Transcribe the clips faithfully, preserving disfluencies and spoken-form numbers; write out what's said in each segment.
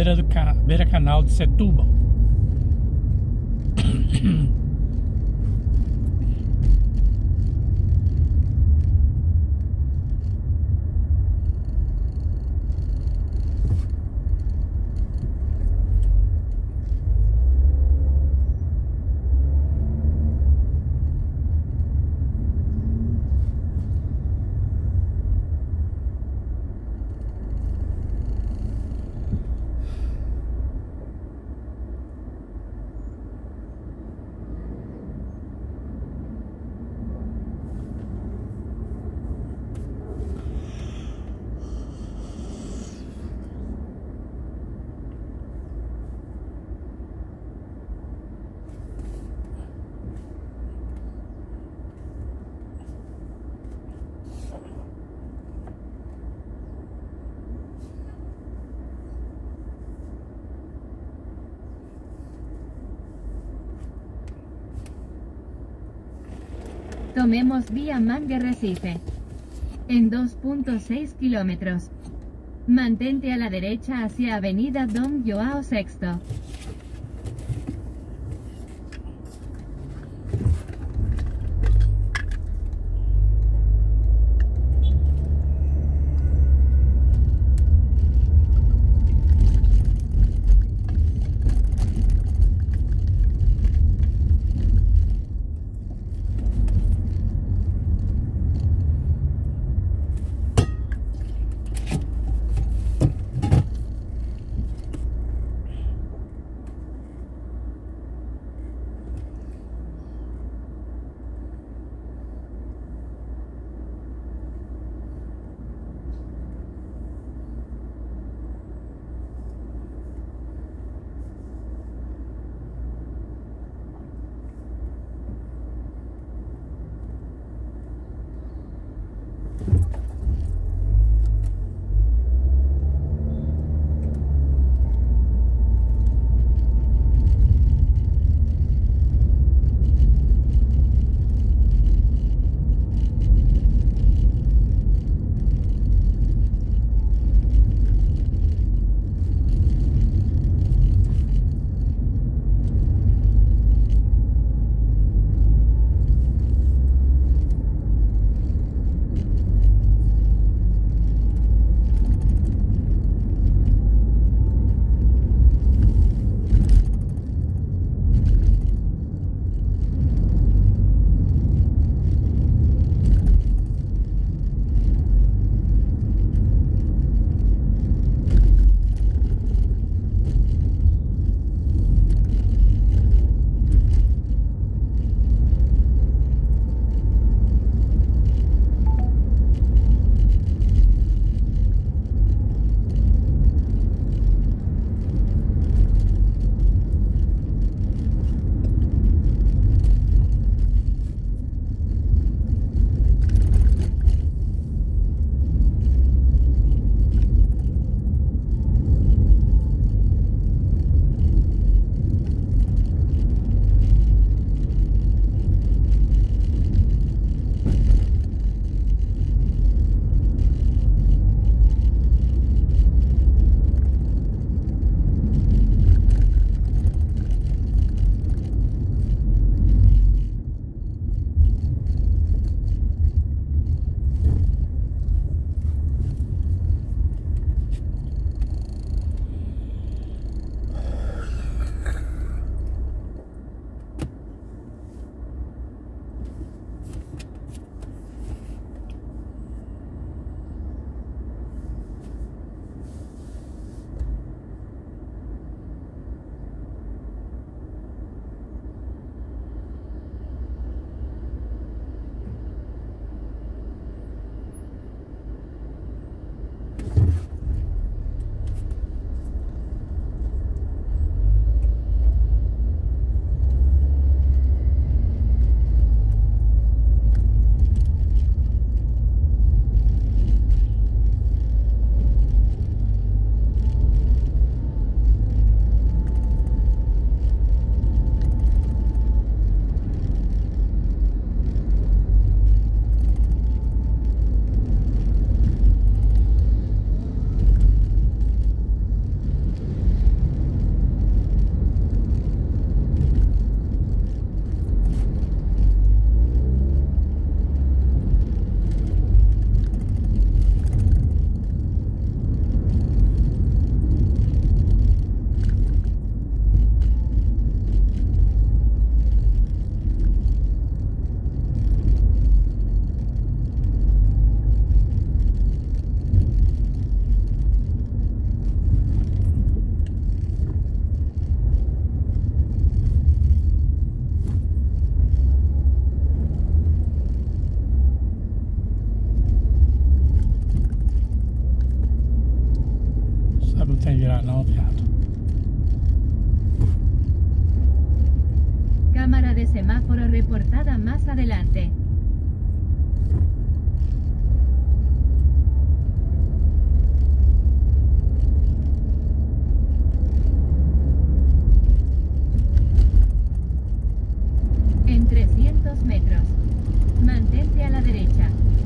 beira do beira canal de Setúbal. Tomemos vía Mangue Recife. En dos punto seis kilómetros. Mantente a la derecha hacia Avenida Dom Joao sexto. de semáforo reportada más adelante. En trescientos metros, mantente a la derecha.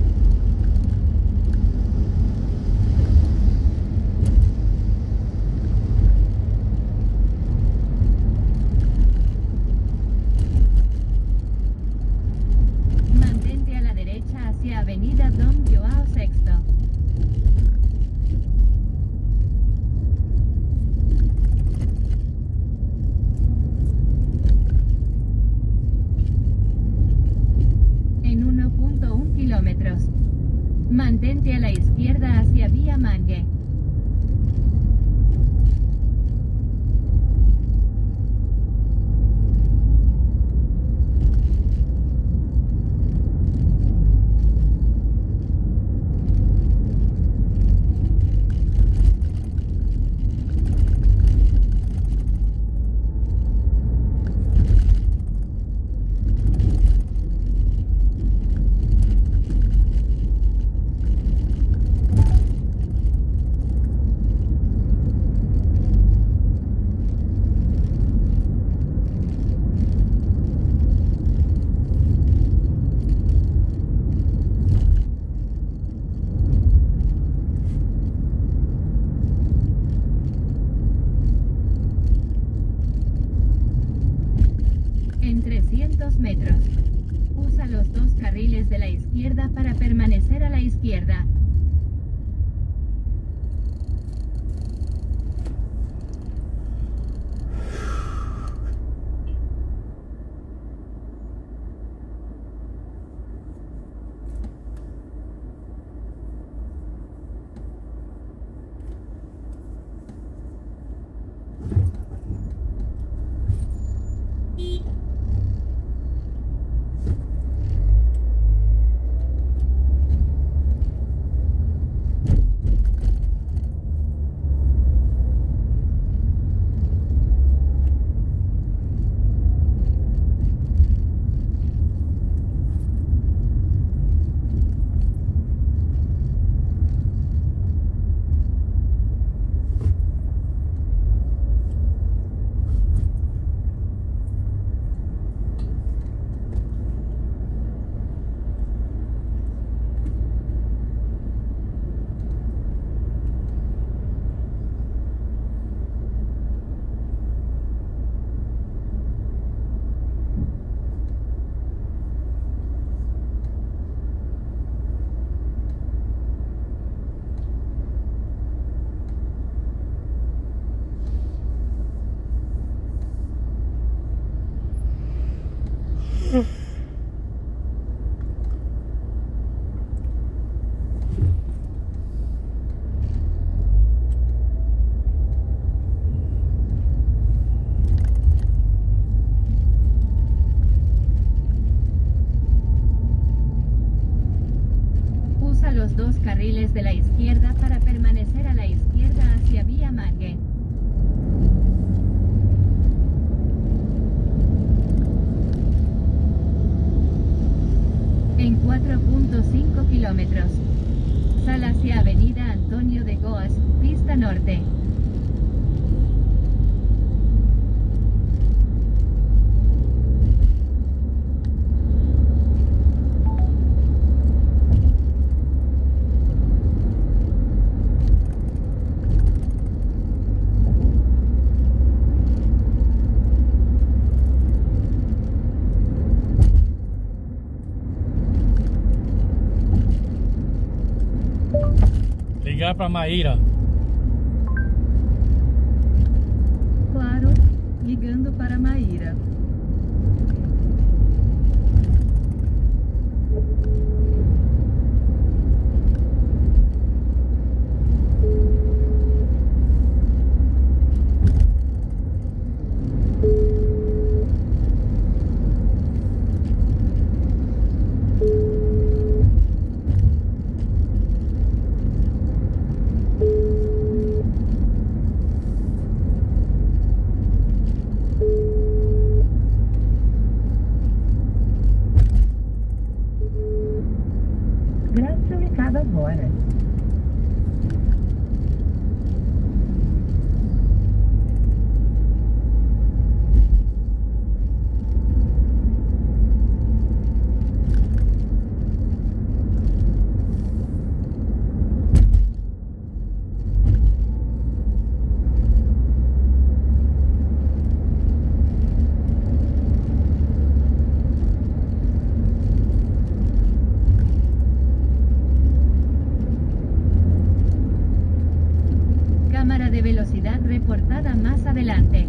Mantente a la derecha hacia Avenida Don Joao sexto. En uno punto uno kilómetros, mantente a la izquierda hacia Vía Mangue. En trescientos metros, usa los dos carriles de la izquierda para permanecer a la izquierda. Usa los dos carriles de la izquierda para permanecer a la izquierda hacia Vía Mangue. En cuatro punto cinco kilómetros, sal hacia Avenida Antonio de Goas, pista norte. Ligar para Maíra. Claro, ligando para Maíra. nueve. Cámara de velocidad reportada más adelante.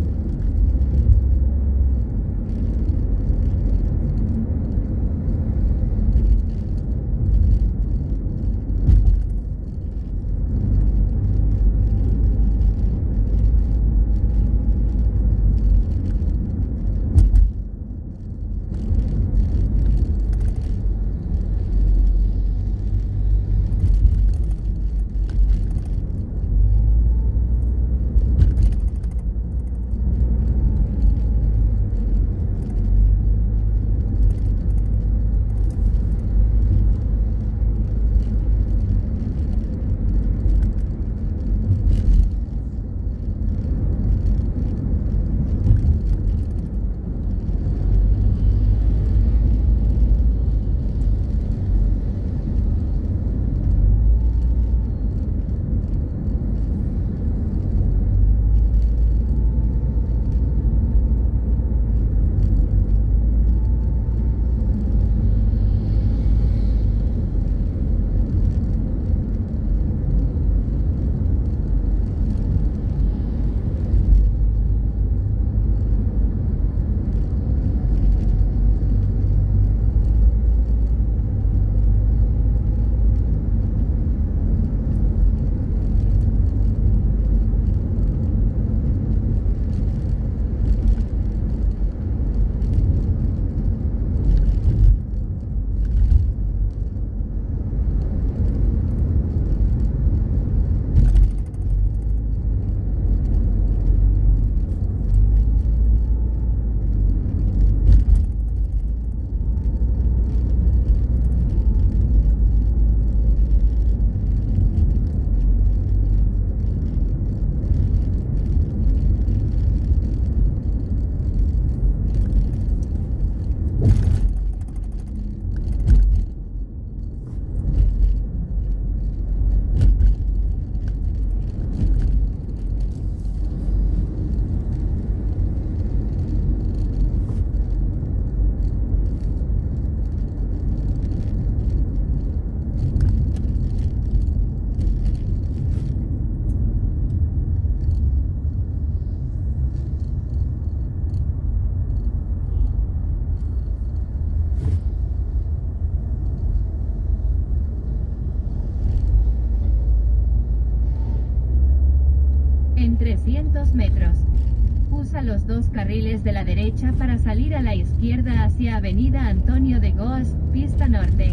trescientos metros. Usa los dos carriles de la derecha para salir a la izquierda hacia Avenida Antonio de Goes, pista norte.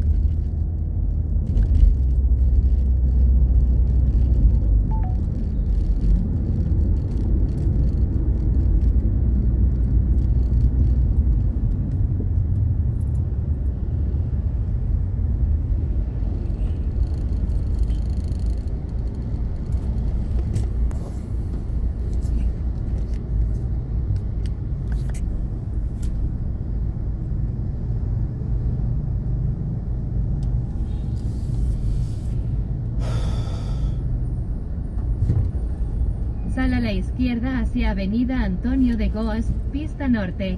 Sal a la izquierda hacia Avenida Antonio de Goes, pista norte.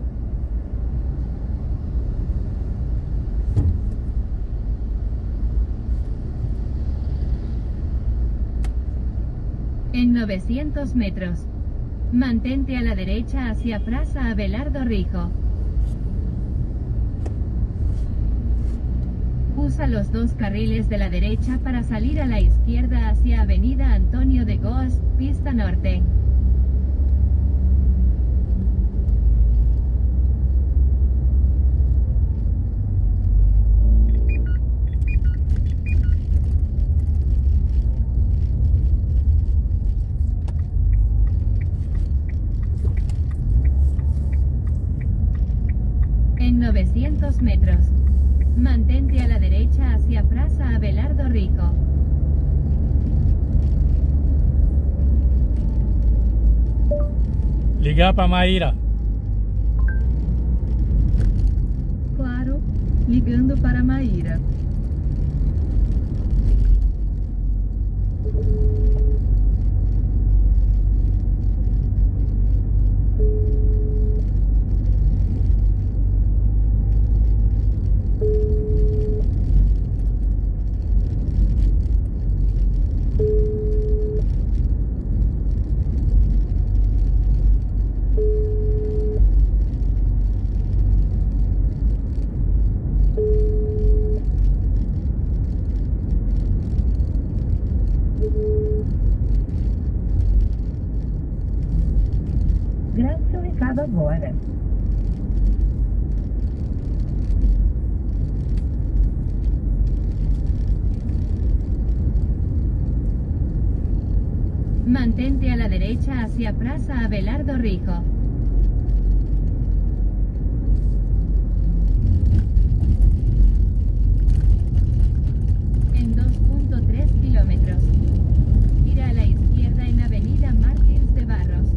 En novecientos metros. Mantente a la derecha hacia Plaza Abelardo Rijo. Usa los dos carriles de la derecha para salir a la izquierda hacia Avenida Antonio de Goes, pista norte. En novecientos metros. Mantente a la derecha hacia Praça Abelardo Rico. Ligar para Maíra. Claro, ligando para Maíra. Grave seu recado agora. Mantente a la derecha hacia Praça Abelardo Rico. En dos punto tres kilómetros. Gira a la izquierda en Avenida Martins de Barros.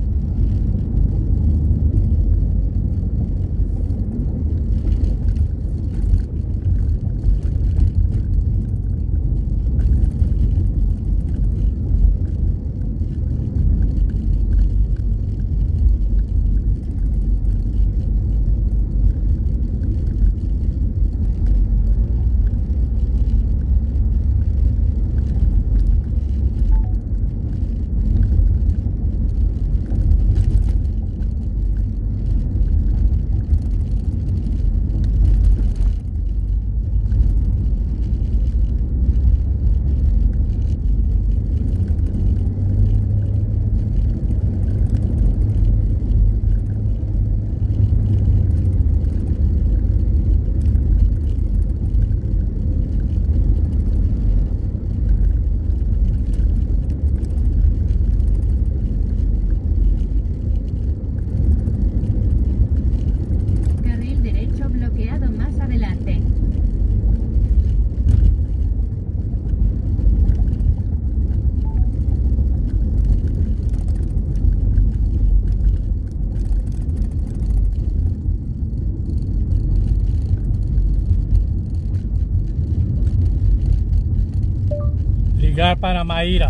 Bloqueado más adelante. Ligar para Maíra.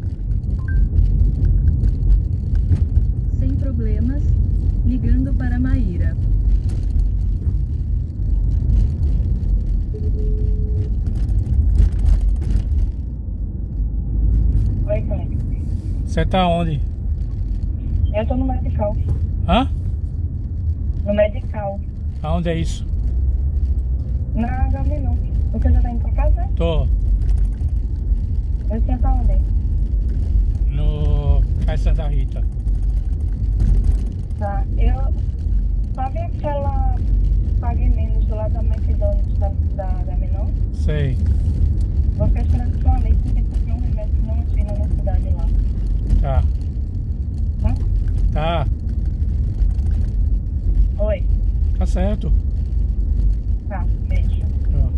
Sem problemas, ligando para Maíra. Oi, pai. Você tá onde? Eu tô no medical. Hã? No medical. Aonde é isso? Na Gabriel. Você já tá indo pra casa? Tô Você tá onde? no Cais Santa Rita. Tá. Eu... Sabe aquela Pague Menos do lado da McDonald's da, da Gabriel? Sei. Vou ficar esperando sua lei que tem que comprar um remédio que não tinha na cidade lá. Tá. Tá? Tá. Oi. Tá certo. Tá. Beijo. Tá.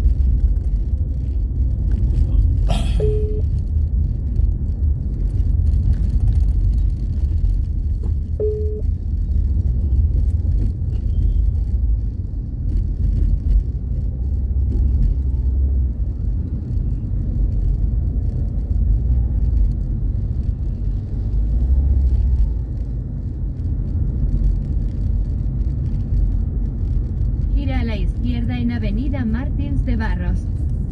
Gira a la izquierda en Avenida Martins de Barros.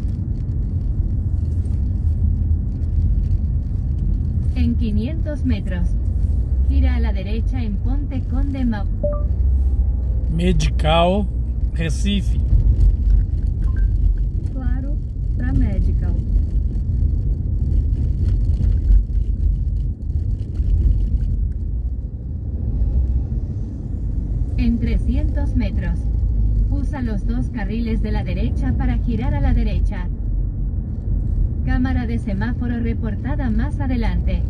En quinientos metros. Gira a la derecha en Ponte Conde Mau. Medical Recife. Claro, para Medical. En trescientos metros. Usa los dos carriles de la derecha para girar a la derecha. Cámara de semáforo reportada más adelante.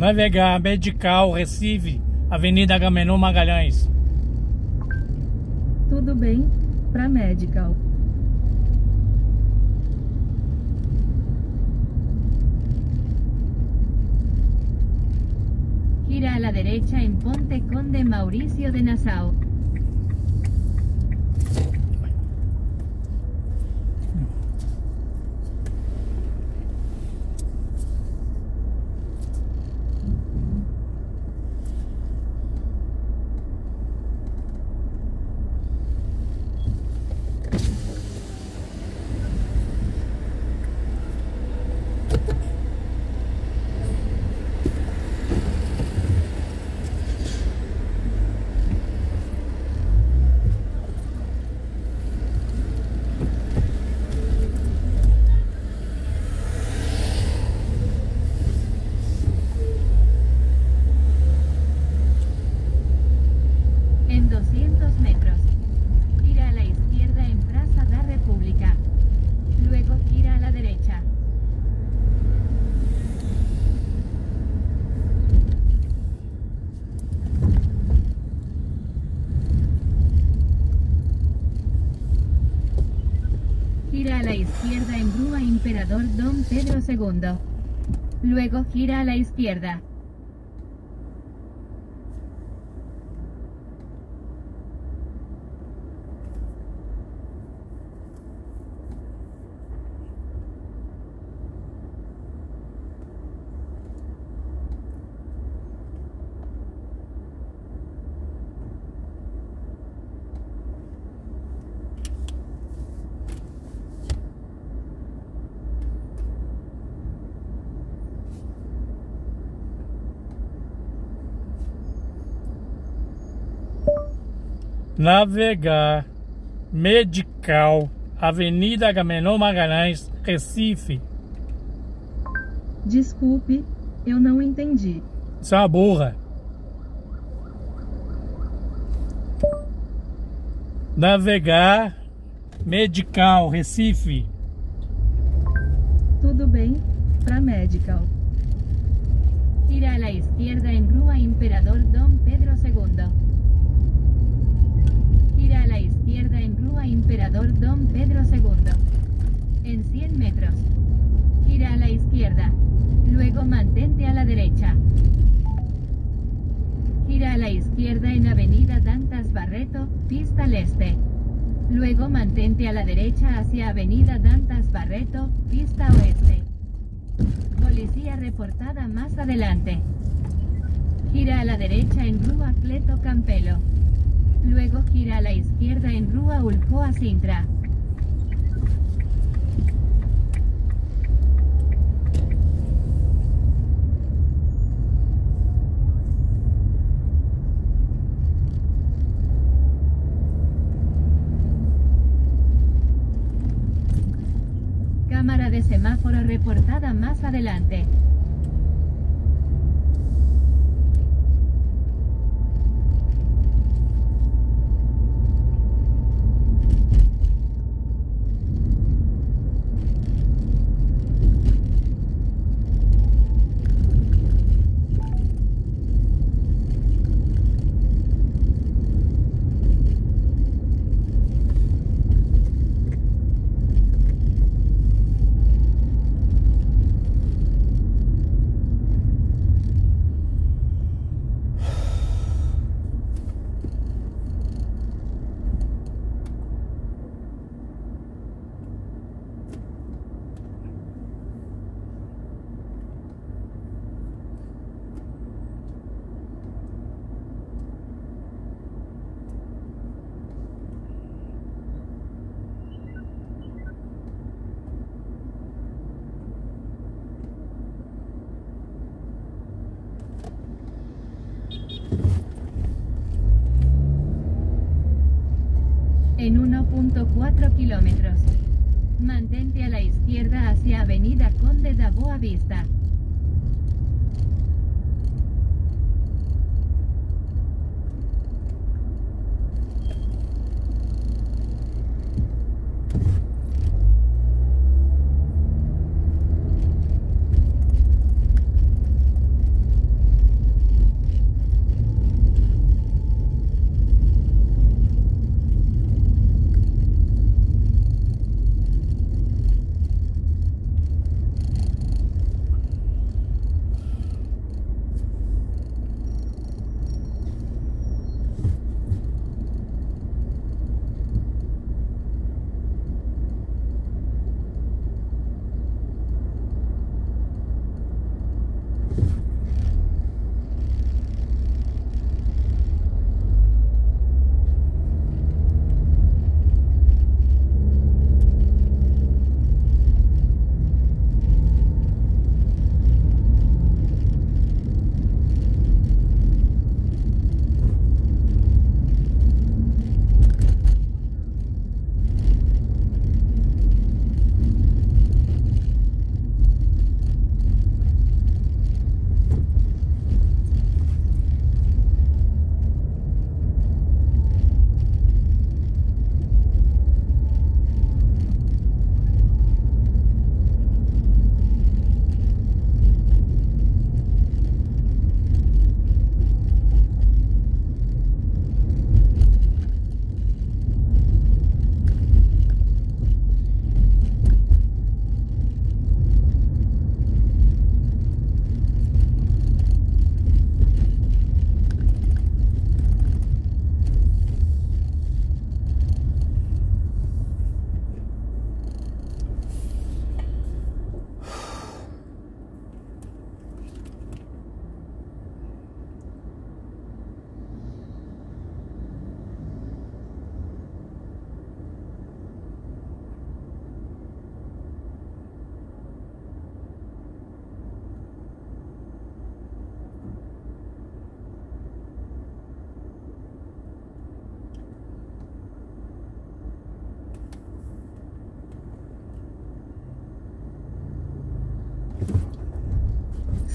Navegar Medical Recife, Avenida Agamenon Magalhães. Tudo bem, para Medical. Gira a la derecha en Ponte Conde Mauricio de Nassau. En doscientos metros, gira a la izquierda en Praça da República. Luego gira a la derecha. Gira a la izquierda en Rua Imperador Dom Pedro segundo. Luego gira a la izquierda. Navegar, Medical, Avenida Agamenon Magalhães, Recife. Desculpe, eu não entendi. Você é uma burra. Navegar, Medical, Recife. Tudo bem, para Medical. Gira a la izquierda en Rua Imperador Dom Pedro segundo. Gira a la izquierda en Rua Imperador Dom Pedro segundo. En cien metros. Gira a la izquierda. Luego mantente a la derecha. Gira a la izquierda en Avenida Dantas Barreto, pista al este. Luego mantente a la derecha hacia Avenida Dantas Barreto, pista oeste. Policía reportada más adelante. Gira a la derecha en Rua Cleto Campelo. Luego gira a la izquierda en Rua Ulcoa Sintra. Cámara de semáforo reportada más adelante. En uno punto cuatro kilómetros. Mantente a la izquierda hacia Avenida Conde da Boa Vista.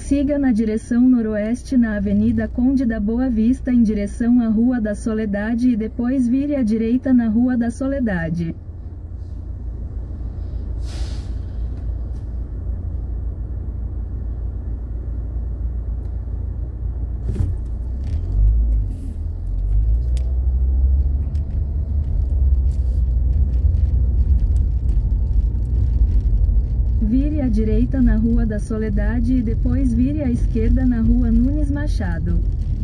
Siga na direção noroeste na Avenida Conde da Boa Vista em direção à Rua da Soledade e depois vire à direita na Rua da Soledade. Vire à direita na Rua da Soledade e depois vire à esquerda na Rua Nunes Machado.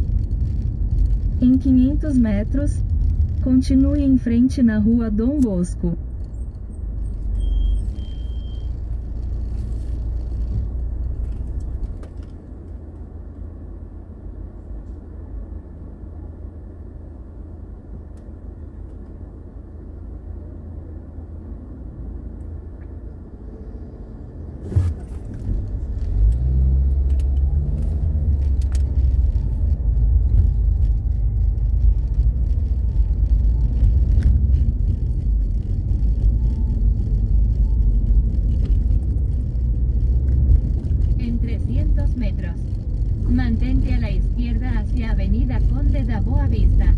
Em quinhentos metros, continue em frente na Rua Dom Bosco. Metros. Mantente a la izquierda hacia Avenida Conde da Boa Vista.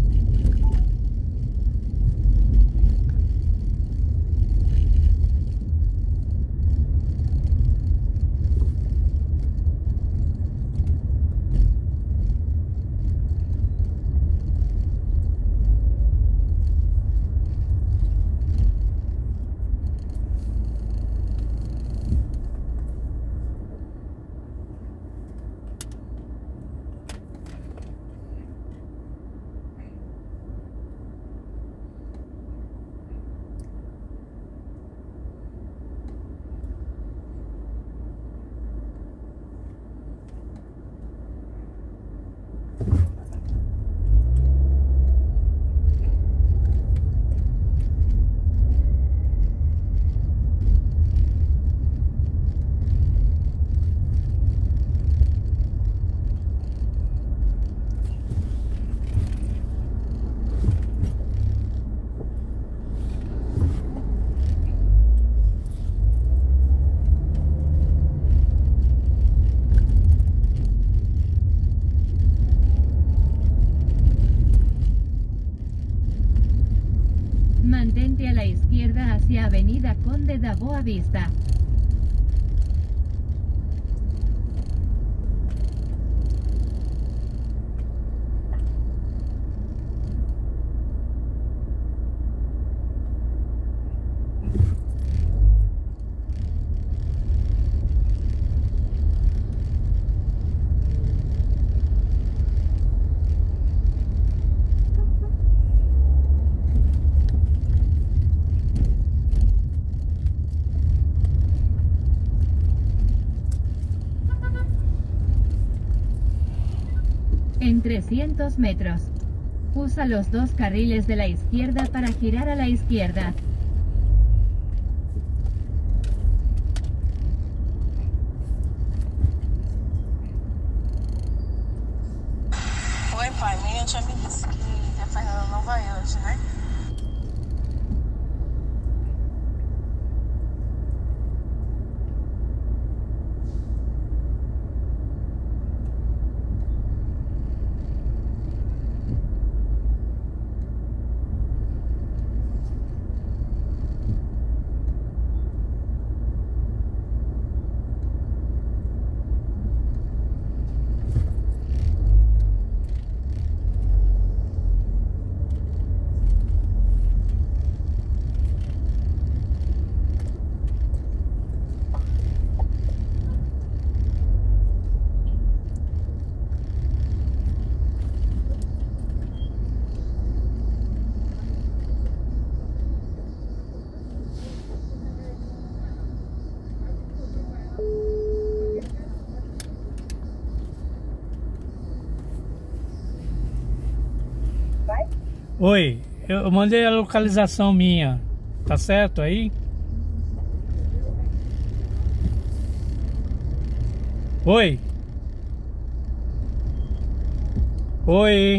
Mantente a la izquierda hacia Avenida Conde da Boa Vista. En trescientos metros. Usa los dos carriles de la izquierda para girar a la izquierda. Oi, pai. Minha tia me disse que a Fernanda não vai hoje, né? Oi, eu mandei a localização minha, tá certo aí? Oi. Oi.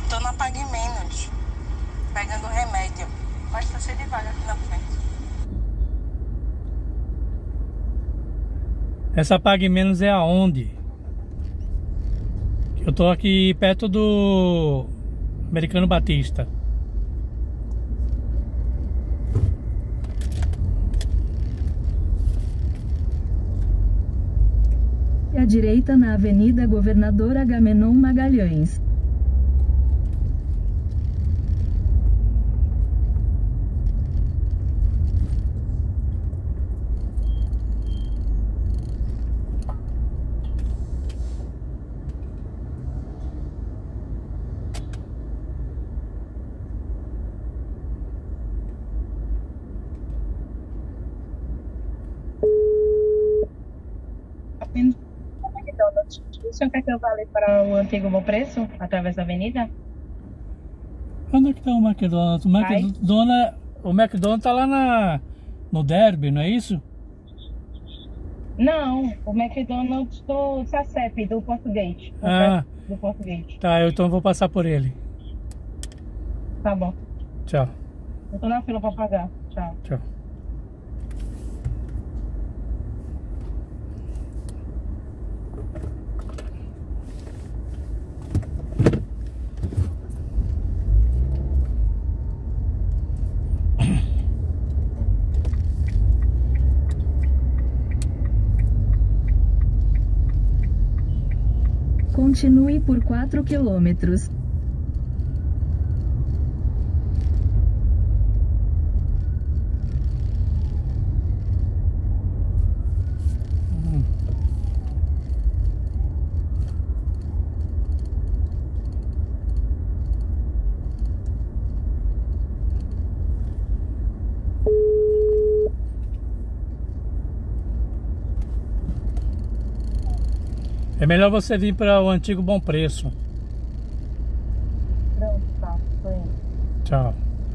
tô na Pague Menos, pegando remédio. Mas tá cheio de vaga aqui na frente. Essa Pague Menos é aonde? Eu tô aqui perto do Americano Batista. E à direita na Avenida Governador Agamenon Magalhães. O senhor quer que eu vá ali para o antigo Bom Preço, através da avenida? Onde é que tá o McDonald's? O McDonald's, o McDonald's tá lá na, no Derby, não é isso? Não, o McDonald's do Sacep, do Português. Ah, do Português. Tá, eu então vou passar por ele. Tá bom. Tchau. Eu tô na fila para pagar. Tchau. Tchau. Continue por quatro quilômetros. É melhor você vir para o antigo Bom Preço. Pronto, tá. Tô indo. Tchau.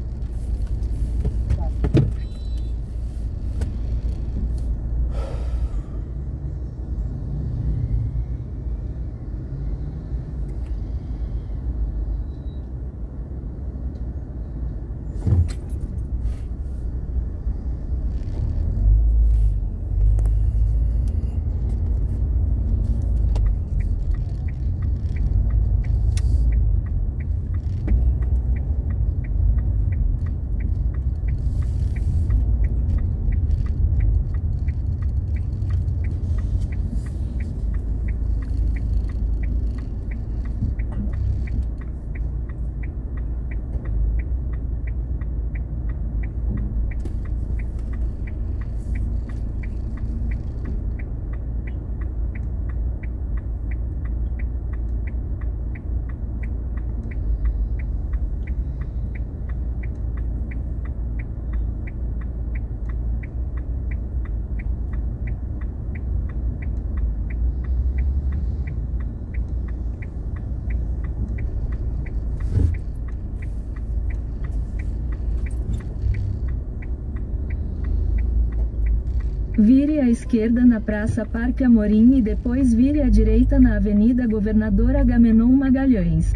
Vire à esquerda na Praça Parque Amorim e depois vire à direita na Avenida Governador Agamenon Magalhães.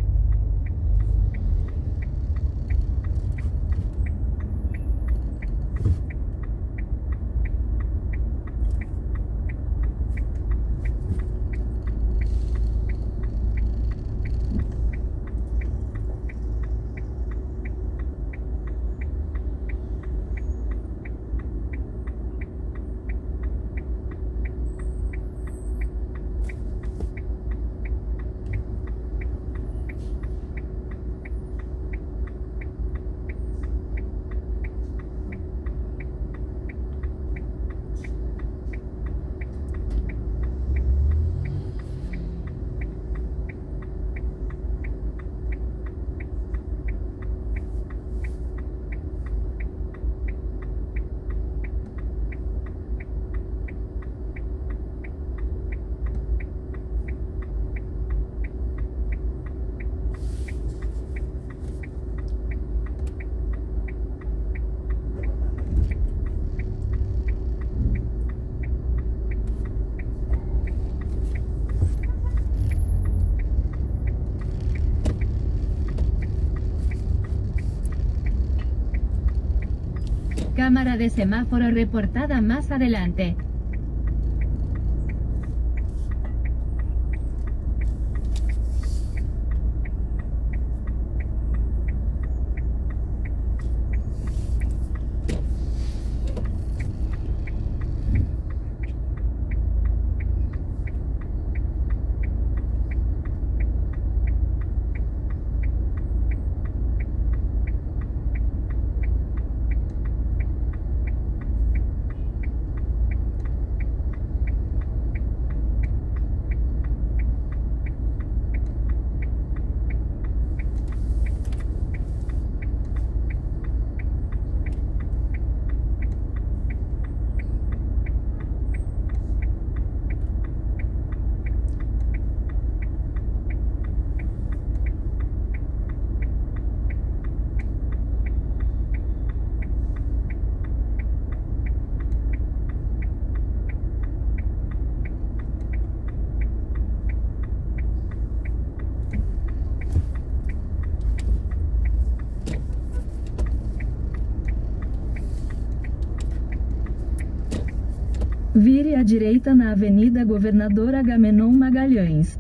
Cámara de semáforo reportada más adelante. Vire à direita na Avenida Governador Agamenon Magalhães.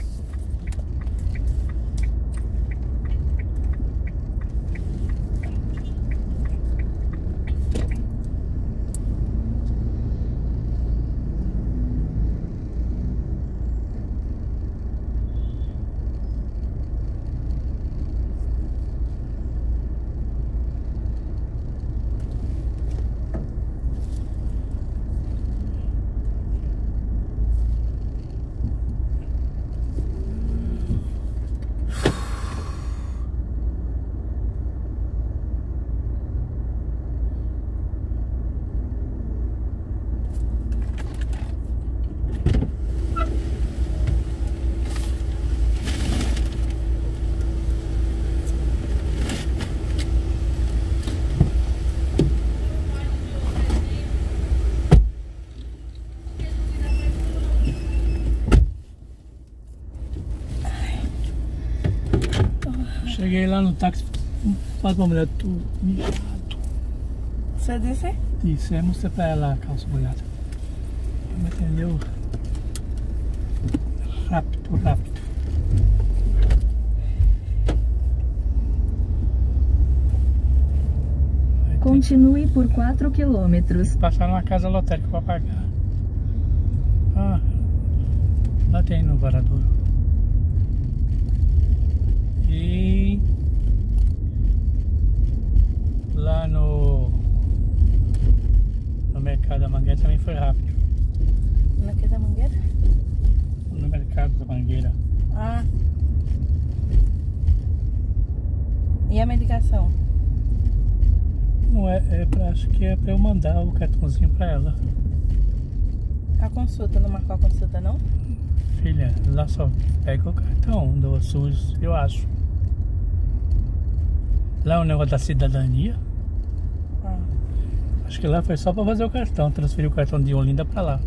Cheguei lá no táxi, faz pra mulher, tu mijado. Você disse? Disse, aí mostrei pra ela a calça molhada. Ela entendeu? Rápido, rápido. Continue por quatro quilômetros. Passar numa casa lotérica pra pagar. Ah, lá tem no Varadouro. E lá no no mercado da Mangueira também foi rápido. No que da Mangueira? No mercado da Mangueira. Ah. E a medicação? Não é, é pra, acho que é pra eu mandar o cartãozinho pra ela. A consulta, não marcou a consulta não? Filha, lá só pega o cartão do SUS, eu acho. Lá é um negócio da cidadania. Ah. Acho que lá foi só pra fazer o cartão, transferir o cartão de Olinda pra lá.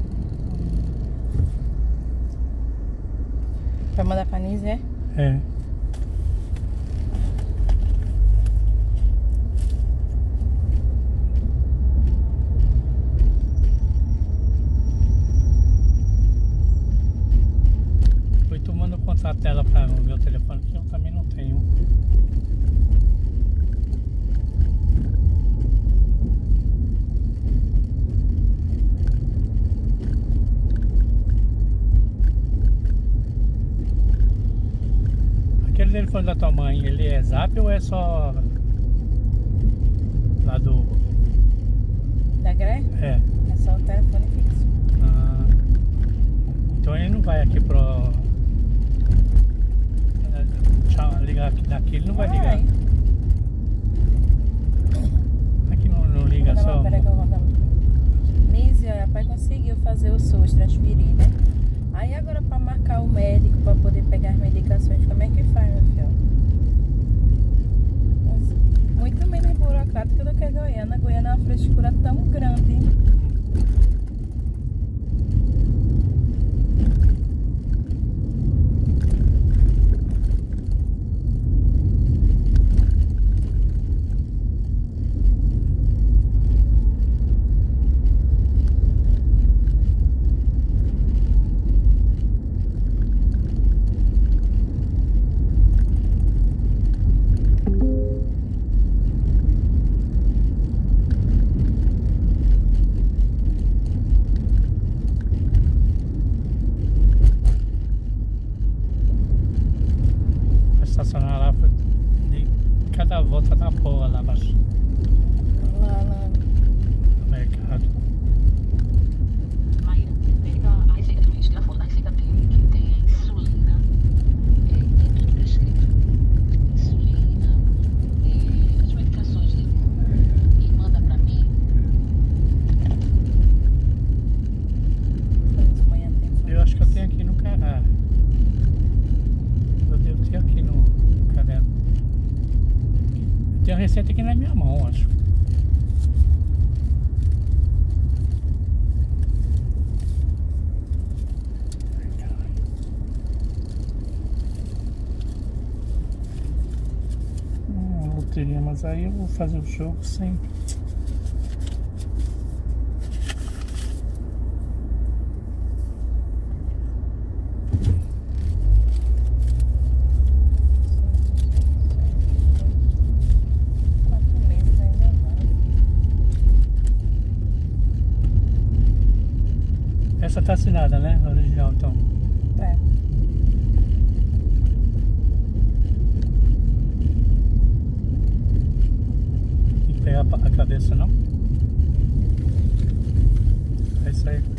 Vai mandar pra Nise, é? É. Fui tomando contato dela para o meu telefone, que eu também não tenho. Aquele telefone da tua mãe, ele é zap ou é só lá do... Da Gré? É. É só o telefone fixo. Ah, então ele não vai aqui pro... Ligar aqui daqui, ele não vai ligar. Vai. Aqui não, não liga Vou dar só. uma- Peraí que eu vou dar uma- Nise, olha, pai conseguiu fazer o SUS, transferir, né? Aí agora pra marcar o médico, pra poder pegar as medicações, como é que faz, meu filho? Nossa, muito menos burocrático do que Goiânia. Goiânia é uma frescura tão grande. estacionar lá de cada volta da porra lá abaixo. Lá, lá. No mercado. Maíra, pega a receita do uísque, a foto da receita dele, que tem a insulina, é, tem tudo prescrito. Insulina, é, as medicações dele. E manda pra mim. Eu acho que eu tenho aqui no canal. Eu devo ter aqui no caderno. Eu tenho a receita aqui na minha mão, acho. Hum, loteria, mas aí eu vou fazer o jogo sem. Essa tá assinada, né? Original, então. É. Tem que pegar a cabeça, não? É isso aí.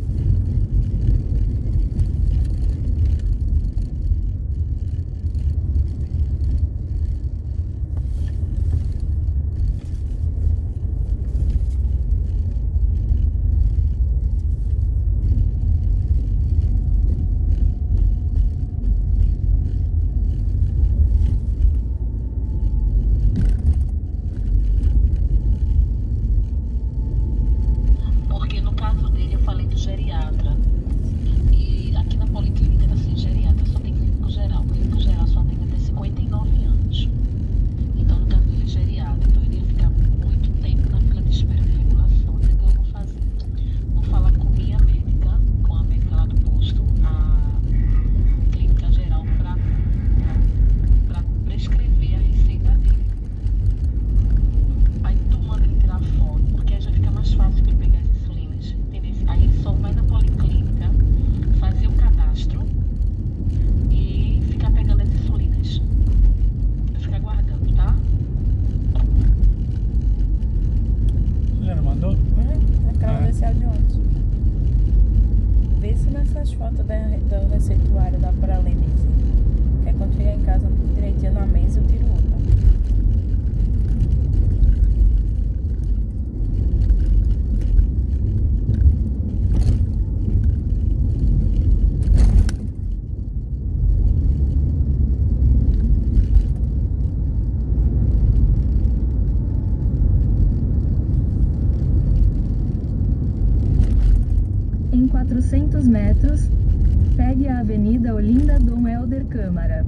Porque no caso dele eu falei do geriatra. E aqui na policlínica era assim, geriatra só tem clínico geral. Clínico geral só tem até cinquenta e nove anos. Então no caso dele é geriatra. Então ele ia ficar muito tempo na fila de espera de regulação. Então o que eu vou fazer? Vou falar com minha médica, com a médica lá do posto, a clínica geral, pra, pra prescrever a receita dele. Aí tu manda ele tirar foto, porque aí já fica mais fácil de pegar as insulinas, entendeu? Aí ele só vai na policlínica, fazer o cadastro e ficar pegando as insulinas. Vai ficar guardando, tá? Você já não mandou? Uhum. Aquela Ah. desse de ontem. Vê se nessas fotos da, do receituário dá pra ler mesmo. Que é quando chegar em casa direitinho na mesa eu tiro outra. Em quatrocentos metros, pegue a Avenida Olinda Dom Helder Câmara.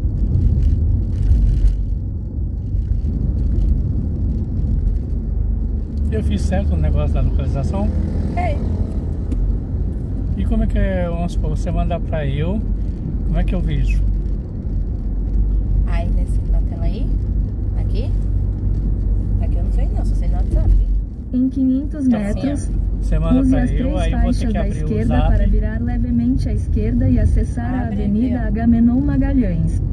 Eu fiz certo no negócio da localização. É. E como é que é, vamos supor, você mandar pra eu, como é que eu vejo? Aí nesse, na tela aí? Aqui? Aqui eu não sei não, só sei no WhatsApp. Em quinhentos Então, metros, Você manda use pra as eu, três aí você faixas que da abrir o esquerda zap. para virar levemente à esquerda e acessar a Abre aqui, Avenida ó. Agamenon Magalhães.